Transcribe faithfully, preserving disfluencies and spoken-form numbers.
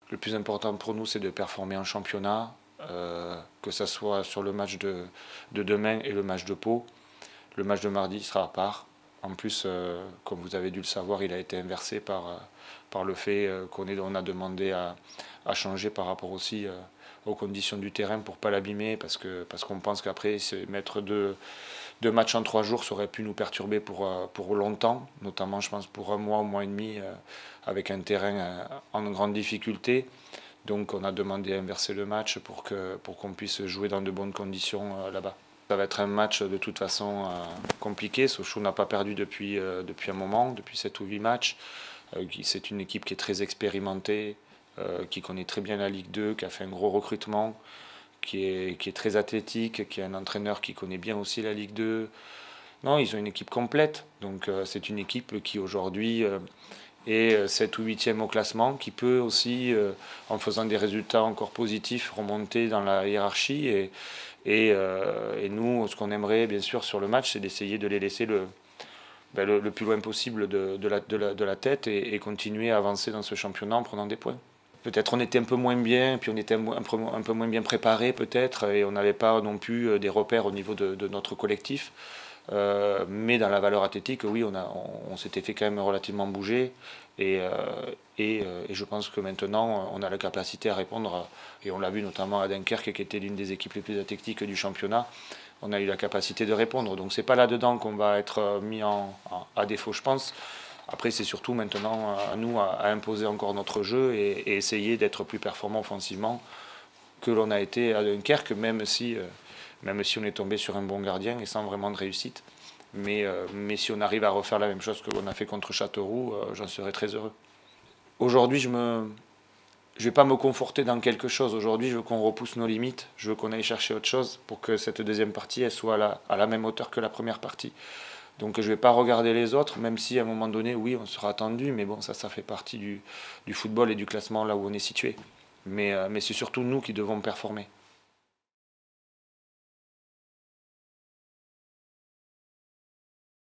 Le plus important pour nous, c'est de performer en championnat, euh, que ce soit sur le match de, de demain et le match de Pau. Le match de mardi sera à part. En plus, euh, comme vous avez dû le savoir, il a été inversé par, euh, par le fait euh, qu'on on a demandé à, à changer par rapport aussi euh, aux conditions du terrain pour ne pas l'abîmer, parce que parce qu'on pense qu'après, mettre deux, deux matchs en trois jours, ça aurait pu nous perturber pour, euh, pour longtemps, notamment je pense pour un mois, un mois et demi, euh, avec un terrain euh, en grande difficulté. Donc on a demandé à inverser le match pour que, pour qu'on puisse jouer dans de bonnes conditions euh, là-bas. Ça va être un match de toute façon euh, compliqué. Sochaux n'a pas perdu depuis, euh, depuis un moment, depuis sept ou huit matchs. Euh, c'est une équipe qui est très expérimentée, euh, qui connaît très bien la Ligue deux, qui a fait un gros recrutement, qui est, qui est très athlétique, qui a un entraîneur qui connaît bien aussi la Ligue deux. Non, ils ont une équipe complète. Donc euh, c'est une équipe qui aujourd'hui euh, est sept ou huitième au classement, qui peut aussi, euh, en faisant des résultats encore positifs, remonter dans la hiérarchie. Et, et, euh, et nous, ce qu'on aimerait bien sûr sur le match, c'est d'essayer de les laisser le, ben, le, le, plus loin possible de, de, la, de, la, de la tête et, et continuer à avancer dans ce championnat en prenant des points. Peut-être on était un peu moins bien, puis on était un peu, un peu moins bien préparé peut-être, et on n'avait pas non plus des repères au niveau de, de notre collectif. Euh, mais dans la valeur athlétique, oui, on, a, on, on s'était fait quand même relativement bouger. Et, euh, et, euh, et je pense que maintenant, on a la capacité à répondre, et on l'a vu notamment à Dunkerque, qui était l'une des équipes les plus athlétiques du championnat. On a eu la capacité de répondre. Donc c'est pas là-dedans qu'on va être mis en, en, à défaut, je pense. Après, c'est surtout maintenant à nous à, à imposer encore notre jeu et, et essayer d'être plus performant offensivement que l'on a été à Dunkerque, même si, euh, même si on est tombé sur un bon gardien et sans vraiment de réussite. Mais, euh, mais si on arrive à refaire la même chose que l'on a fait contre Châteauroux, euh, j'en serais très heureux. Aujourd'hui, je ne vais pas me conforter dans quelque chose. Aujourd'hui, je veux qu'on repousse nos limites. Je veux qu'on aille chercher autre chose pour que cette deuxième partie elle soit à la, à la même hauteur que la première partie. Donc je ne vais pas regarder les autres, même si à un moment donné, oui, on sera attendu, mais bon, ça, ça fait partie du, du football et du classement là où on est situé. Mais, euh, mais c'est surtout nous qui devons performer.